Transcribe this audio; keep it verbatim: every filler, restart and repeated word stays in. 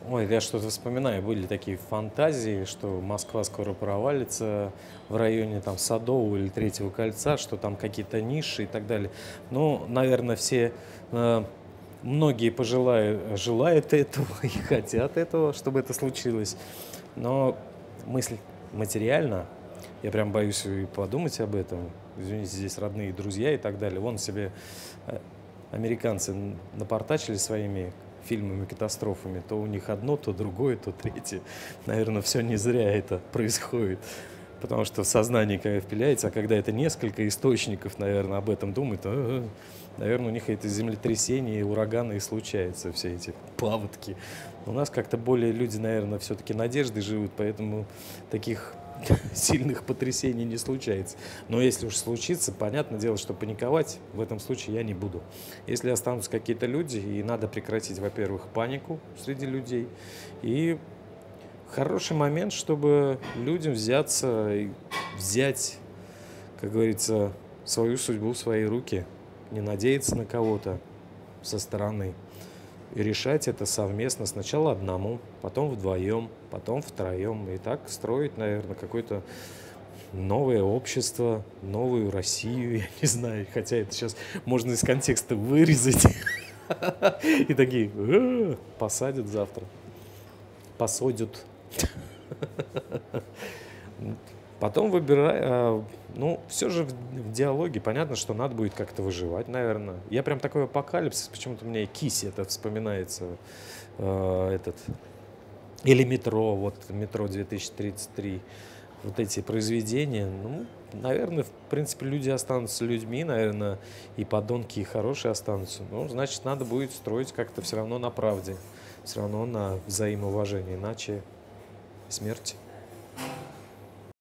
Ой, я что-то вспоминаю, были такие фантазии, что Москва скоро провалится в районе там Садового или Третьего кольца, что там какие-то ниши и так далее. Ну, наверное, все, э, многие пожелают, желают этого и хотят этого, чтобы это случилось. Но мысль материальна, я прям боюсь и подумать об этом. Извините, здесь родные, друзья и так далее. Вон себе э, американцы н- напортачили своими фильмами, катастрофами. То у них одно, то другое, то третье. Наверное, все не зря это происходит. Потому что в сознании когда впиляется, а когда это несколько источников, наверное, об этом думают, то, наверное, у них это землетрясения, ураганы и случаются, все эти паводки. У нас как-то более люди, наверное, все-таки надежды живут, поэтому таких сильных потрясений не случается. Но если уж случится, понятное дело, что паниковать в этом случае я не буду. Если останутся какие-то люди, и надо прекратить, во-первых, панику среди людей, и хороший момент, чтобы людям взяться, и взять, как говорится, свою судьбу в свои руки, не надеяться на кого-то со стороны и решать это совместно, сначала одному, потом вдвоем, потом втроем, и так строить, наверное, какое-то новое общество, новую Россию, я не знаю, хотя это сейчас можно из контекста вырезать, и такие «Э, посадят завтра, посадят». Потом выбирай, а, ну, все же в, в диалоге понятно, что надо будет как-то выживать, наверное. Я прям такой апокалипсис, почему-то мне Киси это вспоминается, э, этот, или метро, вот метро две тысячи тридцать три, вот эти произведения, ну, наверное, в принципе, люди останутся людьми, наверное, и подонки, и хорошие останутся. Ну, значит, надо будет строить как-то все равно на правде, все равно на взаимоуважении, иначе смерть.